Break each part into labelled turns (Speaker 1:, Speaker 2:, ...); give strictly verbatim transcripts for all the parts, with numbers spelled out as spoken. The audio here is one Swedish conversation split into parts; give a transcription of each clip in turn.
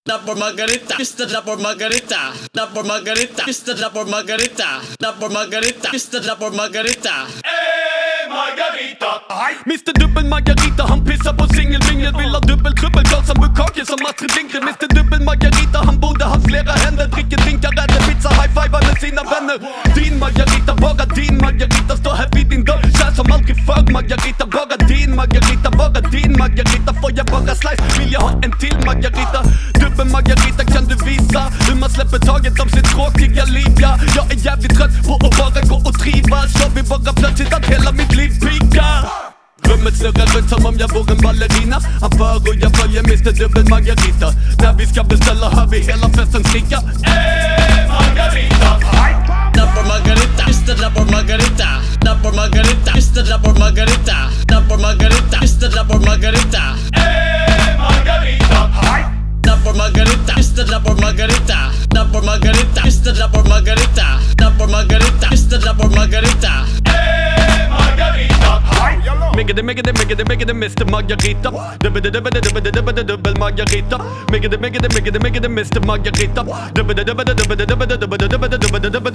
Speaker 1: Da por Margarita, pista da por Margarita, da por Margarita, pista da por Margarita, da por Margarita, pista da por Margarita.
Speaker 2: Ey Margarita, mister Dubbel Margarita, han pissar på singelvingel. Vill ha dubbel trubbel, glas som bukkake som Astrid Lindgren. mister Dubbel Margarita, han borde ha flera händer. Dricker drinkar, äter pizza, high-fivar med sina vänner. Din Margarita, bara din Margarita. Står här vid din dörr, kär som aldrig förr Margarita, bara din Margarita, bara din Margarita. Får jag bara slice, vill jag ha en till Margarita. Dubbel Margarita, kan du visa hur man släpper taget om sitt tråkiga liv? Ja, jag är jävligt trött på att bara gå och trivas. Jag vill bara plötsligt att hela mitt liv pikar. Rummet snurrar runt som om jag vore en ballerina. Han för och jag följer mister Dubbel Margarita. När vi ska beställa hör vi hela festen skrika. Ey Margarita,
Speaker 1: da por Margarita, pista da por Margarita, da por Margarita, pista da por Margarita, da por Margarita, pista da por Margarita.
Speaker 2: ey Margarita,
Speaker 1: Da por Margarita, pista da por Margarita, da por Margarita, pista da por Margarita, da por Margarita, pista da por Margarita.
Speaker 2: ey Margarita. Megade, megade, megade, megade, mister Margarita. Dubbel, dubbel, dubbel, dubbel, dubbel Margarita. Megade, megade, megade, megade, mister Margarita. Dubbel, dubbel, dubbel, dubbel, dubbel, dubbel, dubbel, dubbel,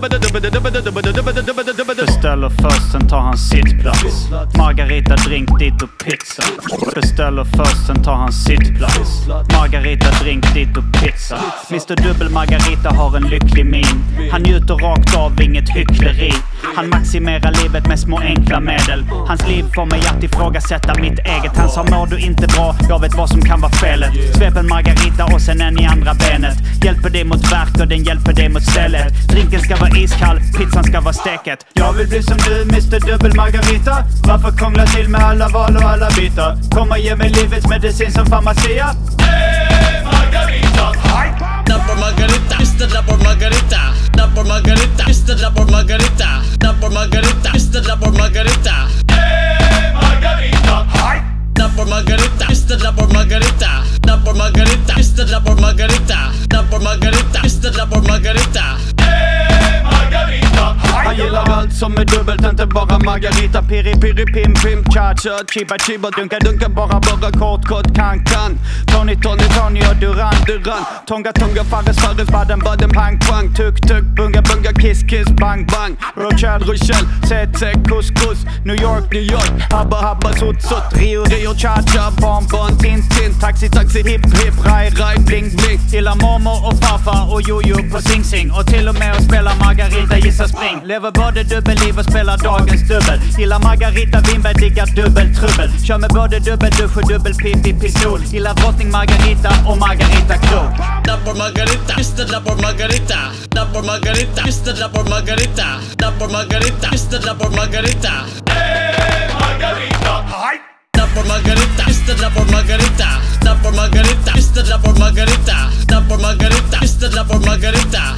Speaker 2: dubbel, dubbel.
Speaker 3: Beställer först, sen tar han sitt plats. Margarita, drink, dit och pizza. Beställer först, sen tar han sitt plats. Margarita, drink, dit och pizza. mister Dubbel Margarita har en lycklig min. Han njuter rakt av, inget hyckleri. Han maximerar livet med små enkla medel. Hans liv får mig att ifrågasätta mitt eget. Han sa mår du inte bra, jag vet vad som kan vara felet. Svep en Margarita och sen en i andra benet. Hjälper dig mot värk och den hjälper dig mot stället. Drinken ska vara iskall, pizzan ska vara steket. Jag vill bli som du, mister Dubbel Margarita. Varför krångla till med alla val och alla bitar? Kom och ge mig livets medicin som farmacia.
Speaker 2: Ey Margarita,
Speaker 1: Da por Margarita, pista da por Margarita, da por Margarita, pista da por Margarita, da por Margarita, pista da por Margarita.
Speaker 2: ey Margarita,
Speaker 1: Da por Margarita, pista da por Margarita, da por Margarita, pista da por Margarita, da por Margarita, pista da por Margarita.
Speaker 2: ey Margarita. Han gillar allt som är dubbelt, inte bara Margarita. Piri, piri, pim, pim, cha, cha, chiba, chiba, dunka, dunka, bara, bara, kort, kort, kan, kan. Tony, Tony, Tony och Duran, Duran. Tonga, tonga, Fares, Fares, Baden, Baden, pang, pang. Tuk, tuk, bunga, bunga, kiss, kiss, bang, bang. Rochelle, Rochelle, set, set, kus, kus. New York, New York, habba, habba, sot, sot. Rio, Rio, cha, cha, bon, bon, tin, tin. Taxi, taxi, hip, hip, rai, rai, bling, bling. Gillar mormor och farfar och jojo på sing, sing. Och till och med att spela Margarita, gissa spring. Lever både dubbelliv och spelar dagens dubbel. Gillar Margarita Winberg, diggar dubbeltrubbel. Kör med både dubbeldusch och dubbelpipi pistol. Gillar drottning Margarita och Margarita Krog.
Speaker 1: Da por Margarita, pista da por Margarita, da por Margarita, pista da por Margarita, da por Margarita, pista da por Margarita.
Speaker 2: Ey Margarita,
Speaker 1: Da por Margarita, pista da por Margarita, da por Margarita, pista da por Margarita, da por Margarita, pista da por Margarita.